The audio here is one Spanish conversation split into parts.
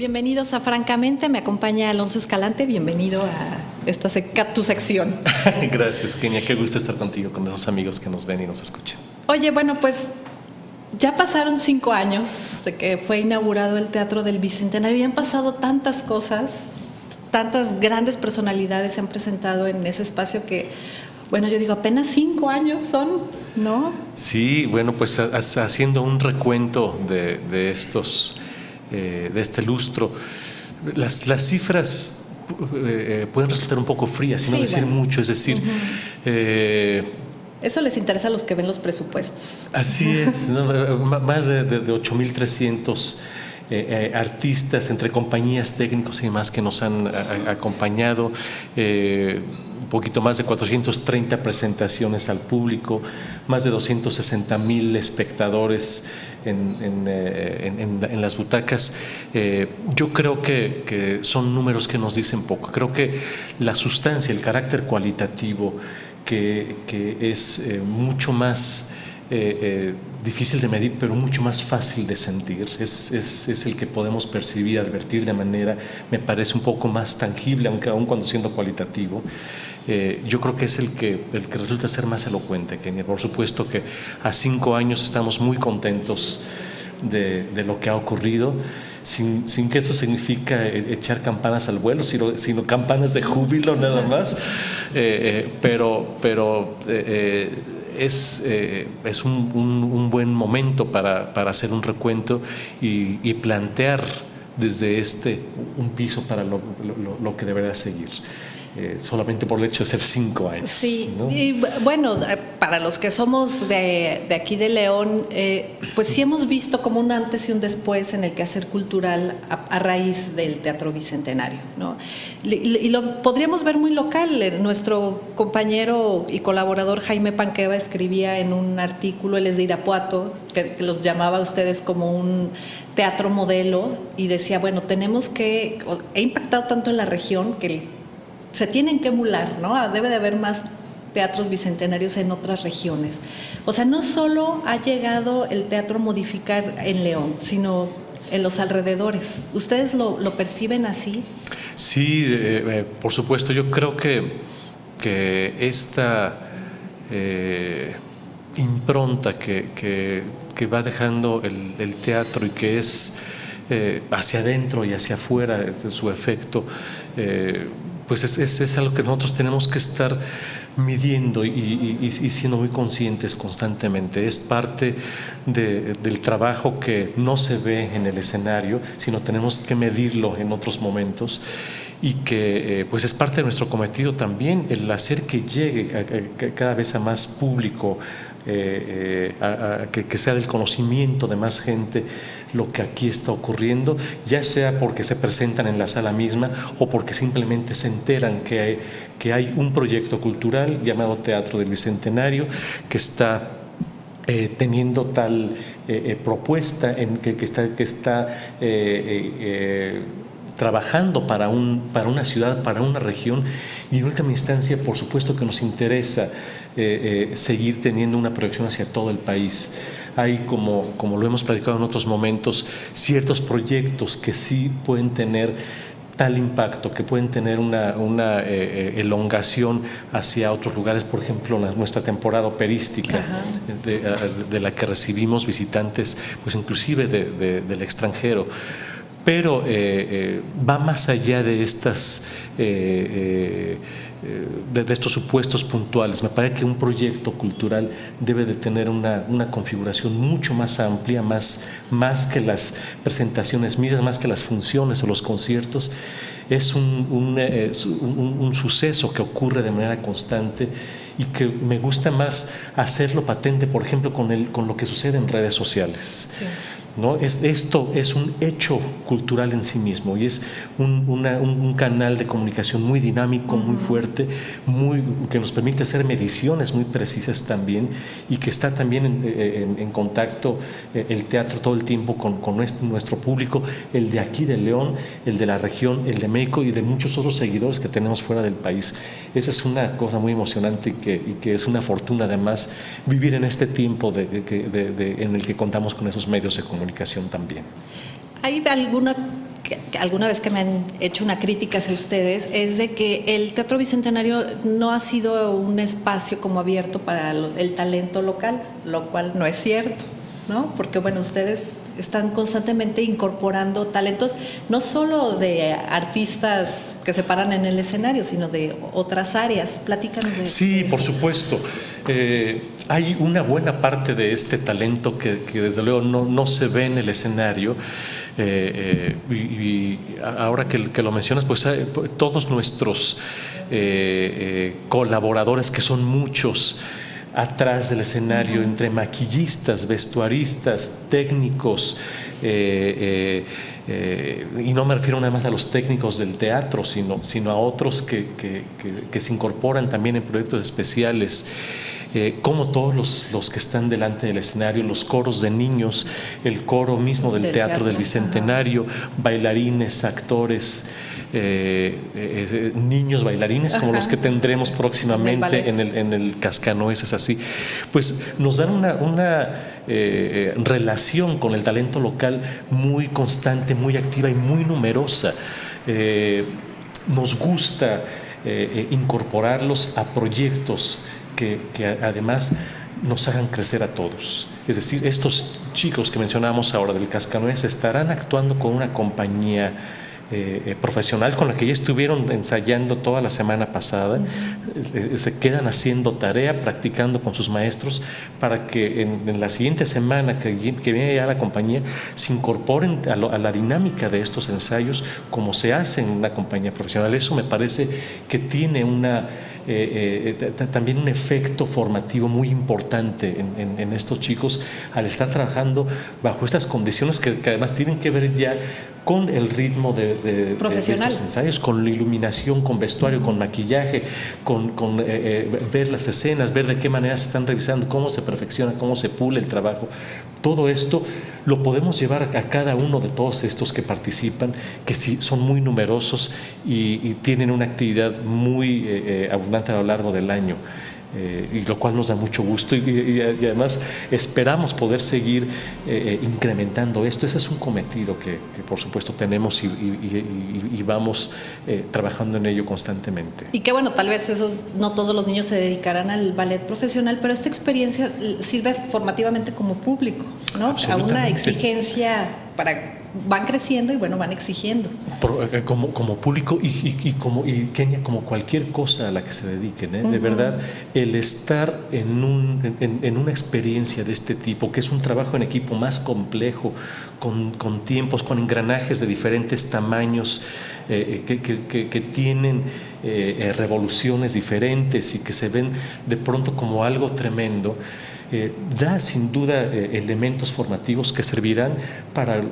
Bienvenidos a Francamente, me acompaña Alonso Escalante, bienvenido a tu sección. Gracias, Kenia, qué gusto estar contigo, con esos amigos que nos ven y nos escuchan. Oye, bueno, pues ya pasaron 5 años de que fue inaugurado el Teatro del Bicentenario y han pasado tantas cosas, tantas grandes personalidades se han presentado en ese espacio que, bueno, yo digo, apenas 5 años son, ¿no? Sí, bueno, pues haciendo un recuento de este lustro, las cifras pueden resultar un poco frías, sí, no decir mucho, es decir, eso les interesa a los que ven los presupuestos. Así es, ¿no? Más de 8.300 artistas entre compañías, técnicos y demás que nos han acompañado, un poquito más de 430 presentaciones al público, más de 260,000 espectadores en las butacas. Yo creo que son números que nos dicen poco. Creo que la sustancia, el carácter cualitativo, que es mucho más difícil de medir, pero mucho más fácil de sentir, es el que podemos percibir, advertir de manera, me parece, un poco más tangible, aun cuando siendo cualitativo. Yo creo que es el que resulta ser más elocuente, Kenia. Por supuesto que a 5 años estamos muy contentos de lo que ha ocurrido, sin que eso significa echar campanas al vuelo, sino campanas de júbilo nada más, pero es un buen momento para hacer un recuento y plantear desde un piso para lo que deberá seguir. Solamente por el hecho de ser 5 años. Sí, ¿no? Y bueno, para los que somos de aquí de León, pues sí hemos visto como un antes y un después en el quehacer cultural a raíz del Teatro Bicentenario, ¿no? Y lo podríamos ver muy local. Nuestro compañero y colaborador Jaime Panqueva escribía en un artículo, él es de Irapuato, que los llamaba a ustedes como un teatro modelo, y decía, bueno, he impactado tanto en la región que se tienen que emular, ¿no? Debe de haber más teatros bicentenarios en otras regiones. O sea, no solo ha llegado el teatro a modificar en León, sino en los alrededores. ¿Ustedes lo perciben así? Sí, por supuesto. Yo creo que esta impronta que va dejando el teatro y que es hacia adentro y hacia afuera, su efecto, pues es algo que nosotros tenemos que estar midiendo y siendo muy conscientes constantemente. Es parte del trabajo que no se ve en el escenario, sino tenemos que medirlo en otros momentos, y que pues es parte de nuestro cometido también, el hacer que llegue cada vez a más público, que sea del conocimiento de más gente lo que aquí está ocurriendo, ya sea porque se presentan en la sala misma o porque simplemente se enteran que hay un proyecto cultural llamado Teatro del Bicentenario que está teniendo tal propuesta, que está trabajando para una ciudad, para una región, y en última instancia, por supuesto que nos interesa seguir teniendo una proyección hacia todo el país. Hay, como lo hemos platicado en otros momentos, ciertos proyectos que sí pueden tener tal impacto, que pueden tener una elongación hacia otros lugares. Por ejemplo, nuestra temporada operística, de la que recibimos visitantes, pues inclusive del extranjero. Pero va más allá de estos supuestos puntuales. Me parece que un proyecto cultural debe de tener una configuración mucho más amplia, más que las presentaciones mismas, más que las funciones o los conciertos. Es un suceso que ocurre de manera constante y que me gusta más hacerlo patente, por ejemplo, con lo que sucede en redes sociales. Sí. ¿No? Esto es un hecho cultural en sí mismo y es un canal de comunicación muy dinámico, muy fuerte, que nos permite hacer mediciones muy precisas también, y que está también en contacto el teatro todo el tiempo con nuestro público, el de aquí de León, el de la región, el de México y de muchos otros seguidores que tenemos fuera del país. Esa es una cosa muy emocionante y que es una fortuna además vivir en este tiempo en el que contamos con esos medios de comunicación también. ¿Hay alguna que alguna vez que me han hecho una crítica hacia ustedes, es de que el Teatro Bicentenario no ha sido un espacio como abierto para el talento local, lo cual no es cierto, ¿no? Porque bueno, ustedes están constantemente incorporando talentos, no solo de artistas que se paran en el escenario, sino de otras áreas. Platícanos de eso. Sí, por supuesto. Hay una buena parte de este talento que desde luego no se ve en el escenario. Y ahora que lo mencionas, pues todos nuestros colaboradores, que son muchos, atrás del escenario, entre maquillistas, vestuaristas, técnicos, y no me refiero nada más a los técnicos del teatro, sino a otros que se incorporan también en proyectos especiales, como todos los que están delante del escenario, los coros de niños, el coro mismo del teatro del Bicentenario, bailarines, actores, niños bailarines como los que tendremos próximamente en el Cascanueces, así, pues nos dan una relación con el talento local muy constante, muy activa y muy numerosa. Nos gusta incorporarlos a proyectos que además nos hagan crecer a todos. Es decir, estos chicos que mencionábamos ahora del Cascanueces estarán actuando con una compañía profesional con la que ya estuvieron ensayando toda la semana pasada. Se quedan haciendo tarea, practicando con sus maestros para que en la siguiente semana que viene ya la compañía se incorporen a la dinámica de estos ensayos como se hace en una compañía profesional. Eso me parece que tiene también un efecto formativo muy importante en estos chicos al estar trabajando bajo estas condiciones que además tienen que ver ya con el ritmo de estos ensayos, con la iluminación, con vestuario, con maquillaje, con ver las escenas, ver de qué manera se están revisando, cómo se perfecciona, cómo se pule el trabajo. Todo esto lo podemos llevar a cada uno de todos estos que participan, que sí son muy numerosos y tienen una actividad muy abundante a lo largo del año. Y lo cual nos da mucho gusto y además esperamos poder seguir incrementando esto. Ese es un cometido que por supuesto tenemos y vamos trabajando en ello constantemente. Y que bueno, tal vez no todos los niños se dedicarán al ballet profesional, pero esta experiencia sirve formativamente como público, ¿no? A una exigencia van creciendo y bueno, van exigiendo. Como público y Kenia, como cualquier cosa a la que se dediquen, de verdad, el estar en una experiencia de este tipo, que es un trabajo en equipo más complejo, con tiempos, con engranajes de diferentes tamaños, que tienen revoluciones diferentes y que se ven de pronto como algo tremendo. Da sin duda elementos formativos que servirán para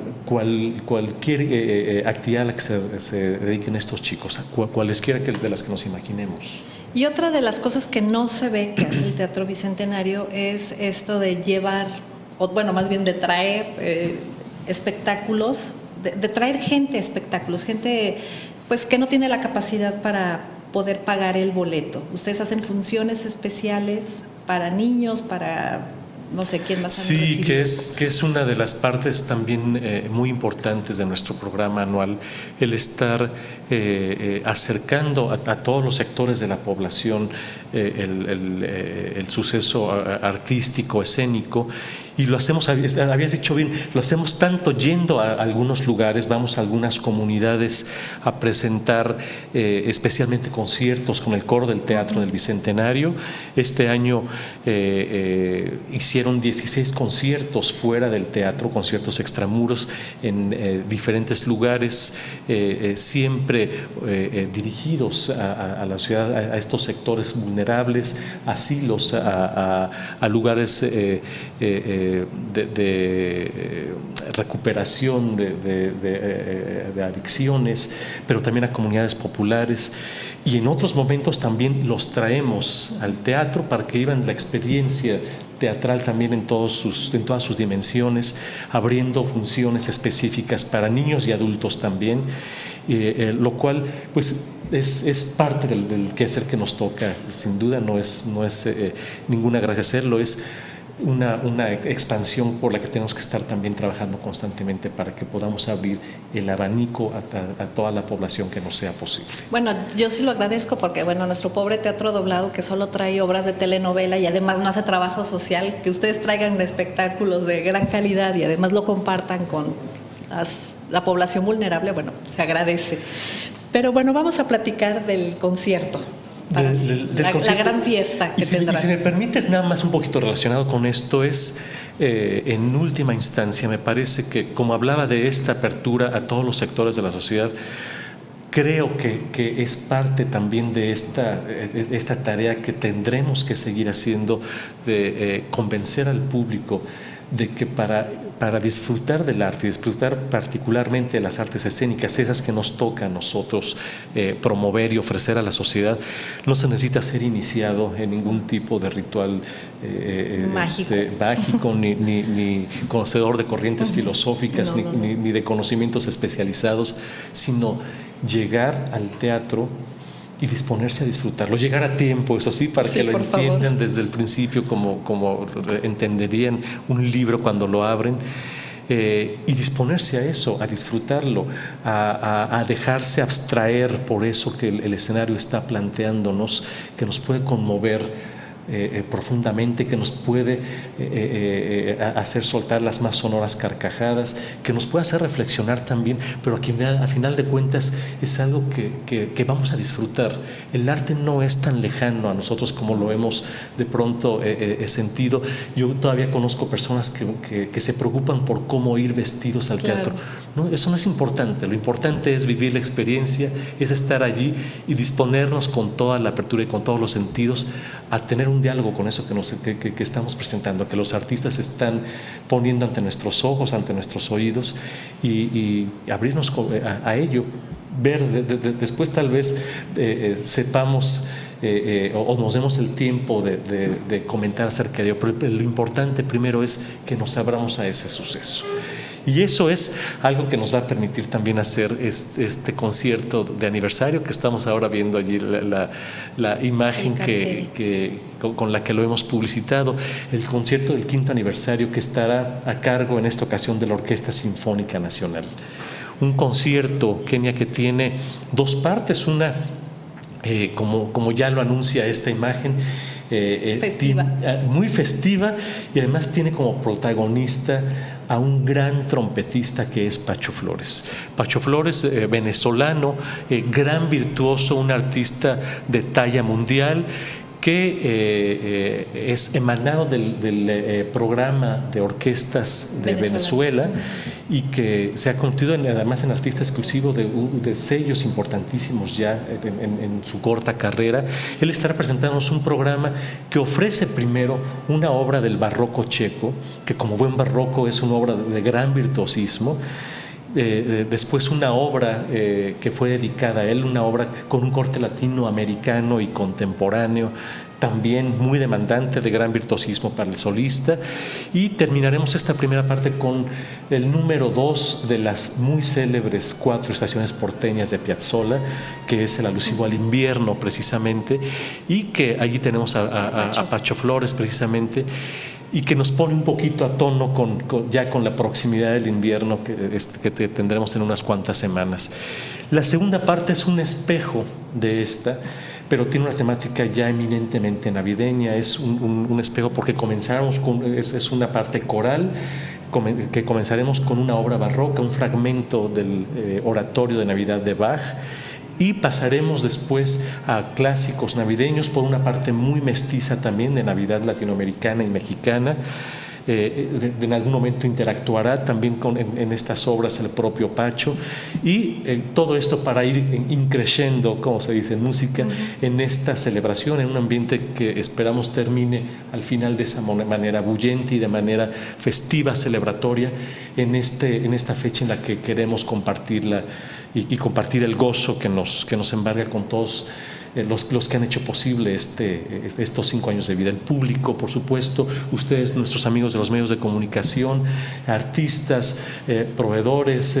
cualquier actividad a la que se dediquen estos chicos, cualesquiera de las que nos imaginemos. Y otra de las cosas que no se ve que hace el Teatro Bicentenario es esto de llevar, o bueno, más bien de traer espectáculos, de traer gente a espectáculos, gente pues que no tiene la capacidad para poder pagar el boleto. Ustedes hacen funciones especiales para niños, para no sé quién más. Sí, que es una de las partes también muy importantes de nuestro programa anual, el estar acercando a todos los sectores de la población el suceso artístico, escénico. Y lo hacemos, habías dicho bien, lo hacemos tanto yendo a algunos lugares, vamos a algunas comunidades a presentar especialmente conciertos con el coro del Teatro del Bicentenario. Este año hicieron 16 conciertos fuera del teatro, conciertos extramuros en diferentes lugares, siempre dirigidos a la ciudad, a estos sectores vulnerables, asilos, a lugares de recuperación de adicciones, pero también a comunidades populares. Y en otros momentos también los traemos al teatro para que vivan la experiencia teatral también en todas sus dimensiones, abriendo funciones específicas para niños y adultos también, lo cual pues es parte del quehacer que nos toca. Sin duda no es ninguna gracia hacerlo, es una expansión por la que tenemos que estar también trabajando constantemente para que podamos abrir el abanico a toda la población que nos sea posible. Bueno, yo sí lo agradezco porque, bueno, nuestro pobre teatro doblado que solo trae obras de telenovela y además no hace trabajo social, que ustedes traigan espectáculos de gran calidad y además lo compartan con la población vulnerable, bueno, se agradece. Pero bueno, vamos a platicar del concierto. Para la gran fiesta que tendrá. Y si me permites, nada más un poquito relacionado con esto, es en última instancia, me parece que como hablaba de esta apertura a todos los sectores de la sociedad, creo que es parte también de esta tarea que tendremos que seguir haciendo, de convencer al público de que para disfrutar del arte, disfrutar particularmente de las artes escénicas, esas que nos toca a nosotros promover y ofrecer a la sociedad, no se necesita ser iniciado en ningún tipo de ritual mágico ni conocedor de corrientes filosóficas, ni de conocimientos especializados, sino llegar al teatro y disponerse a disfrutarlo, llegar a tiempo, eso sí, para que lo entiendan desde el principio como entenderían un libro cuando lo abren, y disponerse a eso, a disfrutarlo, a dejarse abstraer por eso que el escenario está planteándonos, que nos puede conmover profundamente, que nos puede hacer soltar las más sonoras carcajadas, que nos puede hacer reflexionar también, pero a final de cuentas es algo que vamos a disfrutar. El arte no es tan lejano a nosotros como lo hemos de pronto sentido. Yo todavía conozco personas que se preocupan por cómo ir vestidos al teatro. No, eso no es importante. Lo importante es vivir la experiencia, es estar allí y disponernos con toda la apertura y con todos los sentidos a tener un diálogo con eso que estamos presentando, que los artistas están poniendo ante nuestros ojos, ante nuestros oídos, y abrirnos a ello, ver, después tal vez sepamos o nos demos el tiempo de comentar acerca de ello, pero lo importante primero es que nos abramos a ese suceso. Y eso es algo que nos va a permitir también hacer este concierto de aniversario que estamos ahora viendo allí, la imagen con la que lo hemos publicitado, el concierto del 5º aniversario que estará a cargo en esta ocasión de la Orquesta Sinfónica Nacional. Un concierto, Kenia, que tiene dos partes, una, como ya lo anuncia esta imagen, festiva. Muy festiva, y además tiene como protagonista a un gran trompetista que es Pacho Flores. Pacho Flores, venezolano, gran virtuoso, un artista de talla mundial, que es emanado del programa de orquestas de Venezuela, y que se ha convertido además en artista exclusivo de sellos importantísimos ya en su corta carrera. Él estará presentándonos un programa que ofrece primero una obra del barroco checo, que como buen barroco es una obra de gran virtuosismo. Después una obra que fue dedicada a él, una obra con un corte latinoamericano y contemporáneo, también muy demandante, de gran virtuosismo para el solista, y terminaremos esta primera parte con el número 2 de las muy célebres 4 estaciones porteñas de Piazzolla, que es el alusivo al invierno precisamente, y que allí tenemos a Pacho Flores precisamente, y que nos pone un poquito a tono ya con la proximidad del invierno que tendremos en unas cuantas semanas. La segunda parte es un espejo de esta, pero tiene una temática ya eminentemente navideña. Es un espejo porque comenzamos es una parte coral, que comenzaremos con una obra barroca, un fragmento del oratorio de Navidad de Bach, y pasaremos después a clásicos navideños por una parte muy mestiza también de Navidad latinoamericana y mexicana. En algún momento interactuará también en estas obras el propio Pacho, y todo esto para ir increciendo, como se dice en música, en esta celebración, en un ambiente que esperamos termine al final de esa manera bullente y de manera festiva, celebratoria, en esta fecha en la que queremos compartirla y compartir el gozo que nos embarga con todos los que han hecho posible estos 5 años de vida. El público, por supuesto, ustedes, nuestros amigos de los medios de comunicación, artistas, proveedores,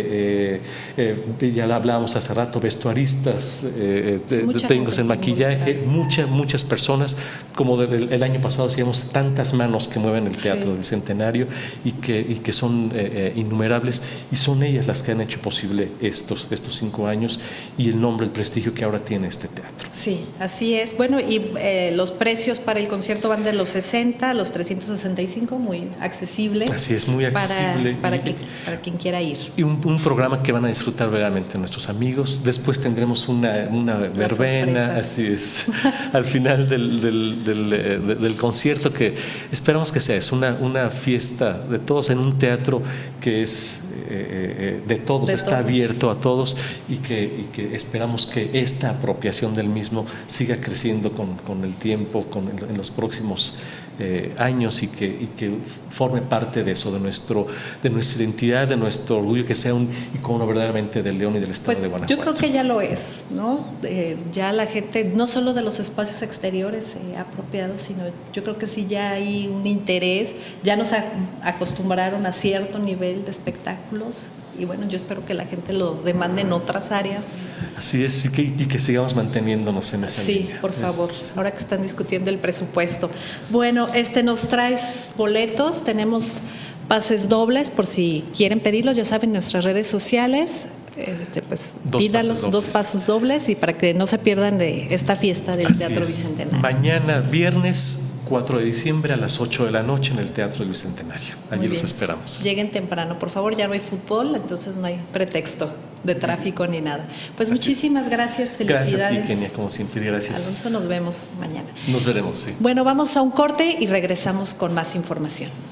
ya hablábamos hace rato, vestuaristas, técnicos en maquillaje, muchas personas, como el año pasado decíamos, tantas manos que mueven el Teatro del Centenario y que son innumerables, y son ellas las que han hecho posible estos 5 años y el nombre, el prestigio que ahora tiene este teatro. Sí, así es. Bueno, y los precios para el concierto van de los 60 a los 365, muy accesible. Así es, muy accesible. Para quien quiera ir. Y un programa que van a disfrutar verdaderamente nuestros amigos. Después tendremos una verbena, así es, al final del concierto, que esperamos que sea una fiesta de todos en un teatro que es de todos, está abierto a todos, y que esperamos que esta apropiación del mismo siga creciendo con el tiempo, en los próximos años, y que forme parte de eso, de nuestra identidad, de nuestro orgullo, que sea un icono verdaderamente del León y del estado de Guanajuato. Yo creo que ya lo es, ¿no? Ya la gente, no solo de los espacios exteriores se ha apropiado, sino yo creo que sí ya hay un interés, ya nos acostumbraron a cierto nivel de espectáculos, y bueno, yo espero que la gente lo demande en otras áreas. Así es, y que sigamos manteniéndonos en esa línea. Sí, por favor, ahora que están discutiendo el presupuesto. Bueno, nos traes boletos, tenemos pases dobles por si quieren pedirlos, ya saben, en nuestras redes sociales. Pues pídalos, 2 pasos dobles, y para que no se pierdan de esta fiesta del Teatro Bicentenario. Mañana, viernes 4 de diciembre a las 8 de la noche en el Teatro del Bicentenario. Allí los esperamos. Lleguen temprano, por favor, ya no hay fútbol, entonces no hay pretexto de tráfico ni nada. Pues muchísimas gracias, felicidades. Gracias a ti, Kenia, como siempre, gracias. Alonso, nos vemos mañana. Nos veremos, sí. Bueno, vamos a un corte y regresamos con más información.